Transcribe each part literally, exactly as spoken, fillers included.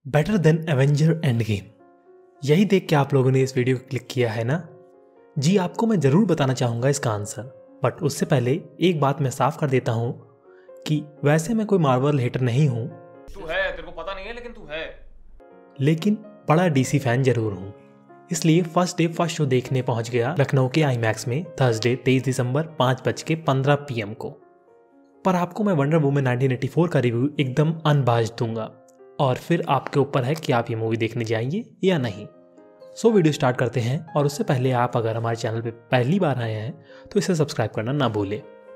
Better than Avenger Endgame. यही देख के आप लोगों ने इस वीडियो को क्लिक किया है ना? जी, आपको मैं जरूर बताना चाहूंगा इसका आंसर, बट उससे पहले एक बात मैं साफ कर देता हूं कि वैसे मैं कोई मार्वल हेटर नहीं हूं। तू है, तेरे को पता नहीं है लेकिन तू है। लेकिन बड़ा डीसी फैन जरूर हूं। इसलिए फर्स्ट डे फर्स्ट शो देखने पहुंच गया लखनऊ के आई मैक्स में थर्सडे तेईस दिसंबर पाँच बज के पंद्रह पी एम को। पर आपको मैं Wonder Woman nineteen eighty four का रिव्यू एकदम अनबाज्ड दूंगा और फिर आपके ऊपर है कि आप ये मूवी देखने जाएंगे या नहीं। सो वीडियो स्टार्ट करते हैं, और उससे पहले आप अगर हमारे चैनल पे पहली बार आए हैं तो इसे सब्सक्राइब करना ना भूलें।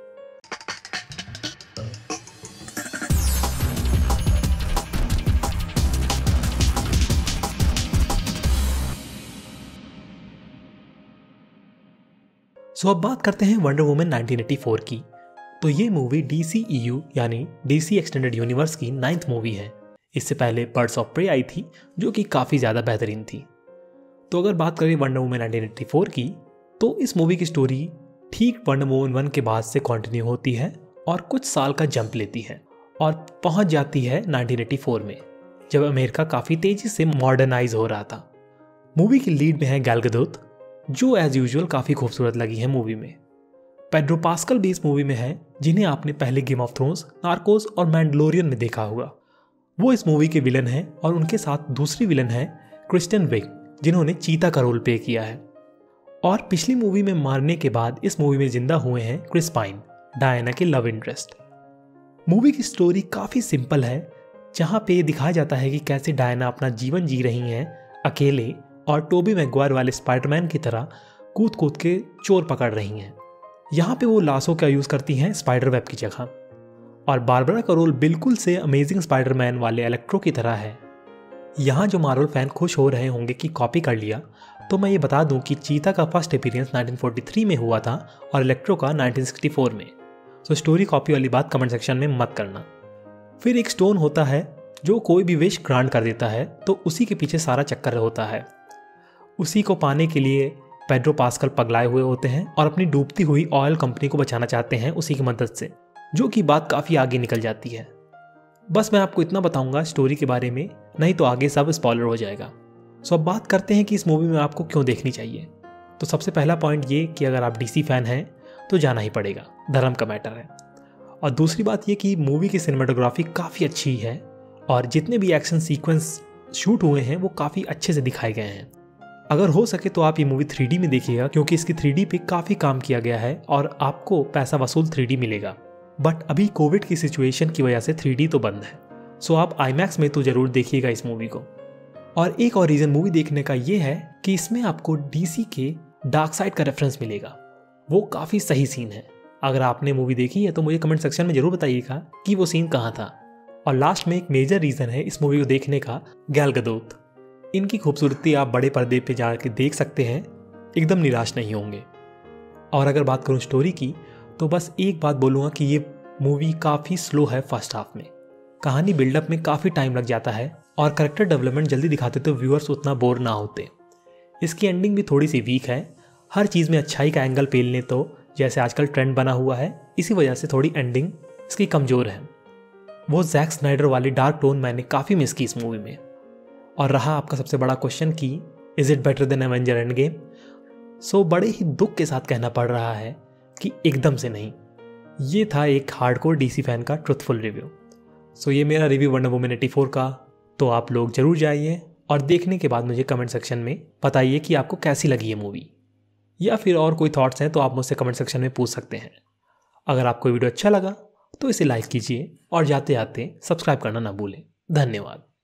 सो अब बात करते हैं Wonder Woman nineteen eighty four की। तो ये movie D C E U यानी डीसी एक्सटेंडेड यूनिवर्स की नाइन्थ मूवी है। इससे पहले बर्ड्स ऑफ प्रे आई थी जो कि काफ़ी ज़्यादा बेहतरीन थी। तो अगर बात करें Wonder Woman nineteen eighty four की, तो इस मूवी की स्टोरी ठीक वंडर वुमन वन के बाद से कंटिन्यू होती है और कुछ साल का जंप लेती है और पहुंच जाती है नाइनटीन एटी फोर में, जब अमेरिका काफ़ी तेज़ी से मॉडर्नाइज हो रहा था। मूवी की लीड में है गैल गैडोट, जो एज यूजुअल काफ़ी खूबसूरत लगी है मूवी में। पेड्रो पास्कल भी इस मूवी में है, जिन्हें आपने पहले गेम ऑफ थ्रोन्स, नार्कोस और मैंडलोरियन में देखा होगा। वो इस मूवी के विलन हैं, और उनके साथ दूसरी विलन है क्रिस्टियन विग, जिन्होंने चीता का रोल प्ले किया है। और पिछली मूवी में मारने के बाद इस मूवी में जिंदा हुए हैं क्रिस पाइन, डायना के लव इंटरेस्ट। मूवी की स्टोरी काफ़ी सिंपल है, जहाँ पे दिखाया जाता है कि कैसे डायना अपना जीवन जी रही हैं अकेले और टोबी मैगवायर वाले स्पाइडरमैन की तरह कूद कूद के चोर पकड़ रही हैं। यहाँ पे वो लाशों का यूज़ करती हैं स्पाइडर वेब की जगह। और बारबरा का रोल बिल्कुल से अमेजिंग स्पाइडरमैन वाले इलेक्ट्रो की तरह है। यहाँ जो मार्वल फैन खुश हो रहे होंगे कि कॉपी कर लिया, तो मैं ये बता दूं कि चीता का first appearance nineteen forty three में हुआ था और इलेक्ट्रो का नाइनटीन सिक्सटी फोर में। तो स्टोरी कॉपी वाली बात कमेंट सेक्शन में मत करना। फिर एक स्टोन होता है जो कोई भी विश ग्रांट कर देता है, तो उसी के पीछे सारा चक्कर होता है। उसी को पाने के लिए पेड्रो पास्कल पगलाए हुए होते हैं और अपनी डूबती हुई ऑयल कंपनी को बचाना चाहते हैं उसी की मदद से, जो कि बात काफ़ी आगे निकल जाती है। बस मैं आपको इतना बताऊंगा स्टोरी के बारे में, नहीं तो आगे सब स्पॉइलर हो जाएगा। सो अब बात करते हैं कि इस मूवी में आपको क्यों देखनी चाहिए। तो सबसे पहला पॉइंट ये कि अगर आप डीसी फैन हैं तो जाना ही पड़ेगा, धर्म का मैटर है। और दूसरी बात ये कि मूवी की सिनेमाटोग्राफी काफ़ी अच्छी है और जितने भी एक्शन सीक्वेंस शूट हुए हैं वो काफ़ी अच्छे से दिखाए गए हैं। अगर हो सके तो आप ये मूवी थ्री डी में देखिएगा, क्योंकि इसकी थ्री डी पे काफ़ी काम किया गया है और आपको पैसा वसूल थ्री डी मिलेगा। बट अभी कोविड की सिचुएशन की वजह से थ्री डी तो बंद है, सो आप आई मैक्स में तो ज़रूर देखिएगा इस मूवी को। और एक और रीज़न मूवी देखने का ये है कि इसमें आपको डीसी के डार्क साइड का रेफरेंस मिलेगा। वो काफ़ी सही सीन है। अगर आपने मूवी देखी है तो मुझे कमेंट सेक्शन में ज़रूर बताइएगा कि वो सीन कहाँ था। और लास्ट में एक मेजर रीज़न है इस मूवी को देखने का, गैल गैडोट। इनकी खूबसूरती आप बड़े पर्दे पे जाके देख सकते हैं, एकदम निराश नहीं होंगे। और अगर बात करूँ स्टोरी की, तो बस एक बात बोलूँगा कि ये मूवी काफ़ी स्लो है फर्स्ट हाफ में। कहानी बिल्डअप में काफ़ी टाइम लग जाता है और करेक्टर डेवलपमेंट जल्दी दिखाते तो व्यूअर्स उतना बोर ना होते। इसकी एंडिंग भी थोड़ी सी वीक है। हर चीज़ में अच्छाई का एंगल पेल लें तो जैसे आजकल ट्रेंड बना हुआ है, इसी वजह से थोड़ी एंडिंग इसकी कमज़ोर है। वो जैक स्नाइडर वाली डार्क टोन मैंने काफ़ी मिस की इस मूवी में। और रहा आपका सबसे बड़ा क्वेश्चन कि is it better than Avenger Endgame, so बड़े ही दुख के साथ कहना पड़ रहा है कि एकदम से नहीं। ये था एक हार्डकोर डीसी फैन का ट्रुथफुल रिव्यू। सो ये मेरा review Wonder Woman eighty four का। तो आप लोग जरूर जाइए और देखने के बाद मुझे कमेंट सेक्शन में बताइए कि आपको कैसी लगी ये मूवी, या फिर और कोई थॉट्स हैं तो आप मुझसे कमेंट सेक्शन में पूछ सकते हैं। अगर आपको वीडियो अच्छा लगा तो इसे लाइक कीजिए और जाते जाते सब्सक्राइब करना ना भूलें। धन्यवाद।